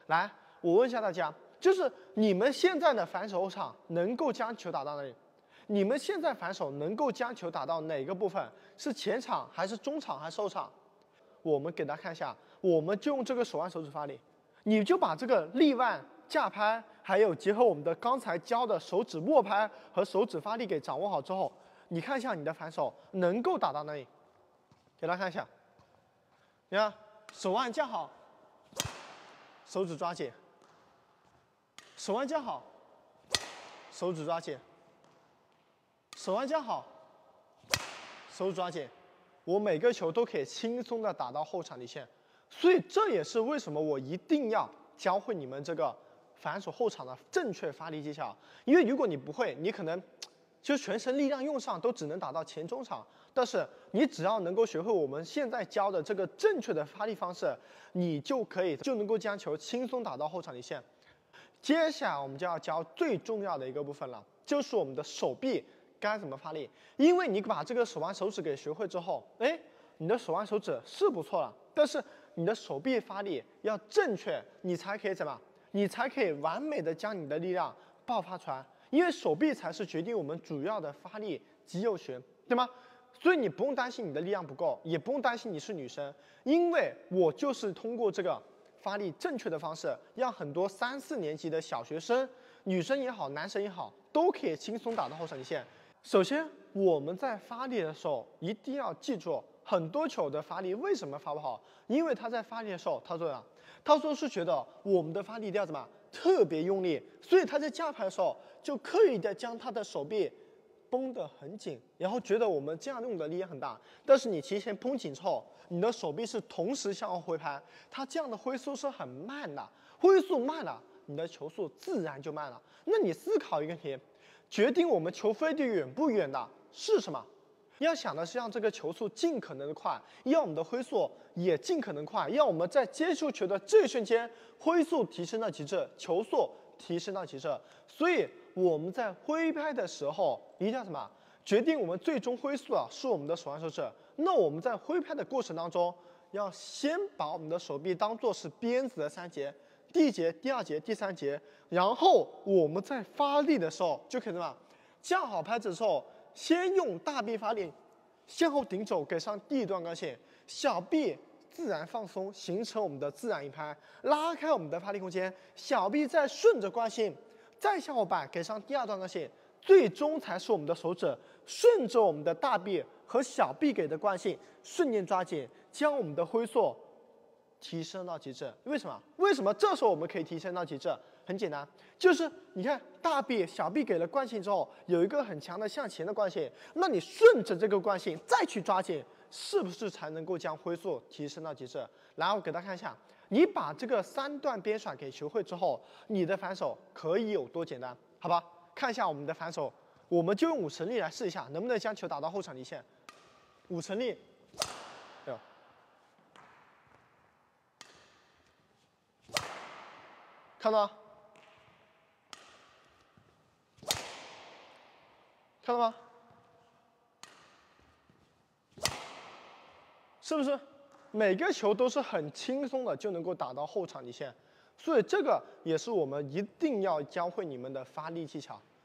来，我问一下大家，就是你们现在的反手后场能够将球打到哪里？你们现在反手能够将球打到哪个部分？是前场还是中场还是后场？我们给大家看一下，我们就用这个手腕手指发力，你就把这个立腕、架拍，还有结合我们的刚才教的手指握拍和手指发力给掌握好之后，你看一下你的反手能够打到哪里？给大家看一下，你看手腕架好，手指抓紧，手腕架好，手指抓紧，手腕架好，手指抓紧，我每个球都可以轻松的打到后场底线，所以这也是为什么我一定要教会你们这个反手后场的正确发力技巧。因为如果你不会，你可能就全身力量用上都只能打到前中场，但是你只要能够学会我们现在教的这个正确的发力方式，你就能够将球轻松打到后场底线。接下来我们就要教最重要的一个部分了，就是我们的手臂该怎么发力。因为你把这个手腕手指给学会之后，你的手腕手指是不错了，但是你的手臂发力要正确，你才可以怎么？你才可以完美的将你的力量爆发出来。因为手臂才是决定我们主要的发力肌肉群，对吗？所以你不用担心你的力量不够，也不用担心你是女生，因为我就是通过这个发力正确的方式，让很多3、4年级的小学生，女生也好，男生也好，都可以轻松打到后场线。首先，我们在发力的时候一定要记住，很多球的发力为什么发不好？因为他在发力的时候，他说是觉得我们的发力一定要怎么特别用力，所以他在架拍的时候就刻意的将他的手臂绷得很紧，然后觉得我们这样用的力也很大。但是你提前绷紧之后，你的手臂是同时向后挥拍，它这样的挥速是很慢的，挥速慢了，你的球速自然就慢了。那你思考一个题，决定我们球飞得远不远的是什么？要想的是让这个球速尽可能的快，让我们的挥速也尽可能快，让我们在接触球的这一瞬间，挥速提升到极致，球速提升到极致。所以我们在挥拍的时候，一定要什么？决定我们最终挥速是我们的手腕手指。那我们在挥拍的过程当中，要先把我们的手臂当作是鞭子的3节，第1节、第2节、第3节，然后我们在发力的时候就可以什么？架好拍子之后，先用大臂发力，向后顶肘给上第1段杠线，小臂自然放松，形成我们的自然一拍，拉开我们的发力空间，小臂再顺着惯性再向后摆，给上第2段杠线，最终才是我们的手指顺着我们的大臂和小臂给的惯性，瞬间抓紧，将我们的挥速提升到极致。为什么？为什么这时候我们可以提升到极致？很简单，就是你看大臂、小臂给了惯性之后，有一个很强的向前的惯性，那你顺着这个惯性再去抓紧，是不是才能够将挥速提升到极致？来，我给大家看一下，你把这个3段边甩给学会之后，你的反手可以有多简单？好吧，看一下我们的反手，我们就用5成力来试一下，能不能将球打到后场离线？5成力，看到吗？看到吗？是不是每个球都是很轻松的就能够打到后场底线？所以这个也是我们一定要教会你们的发力技巧。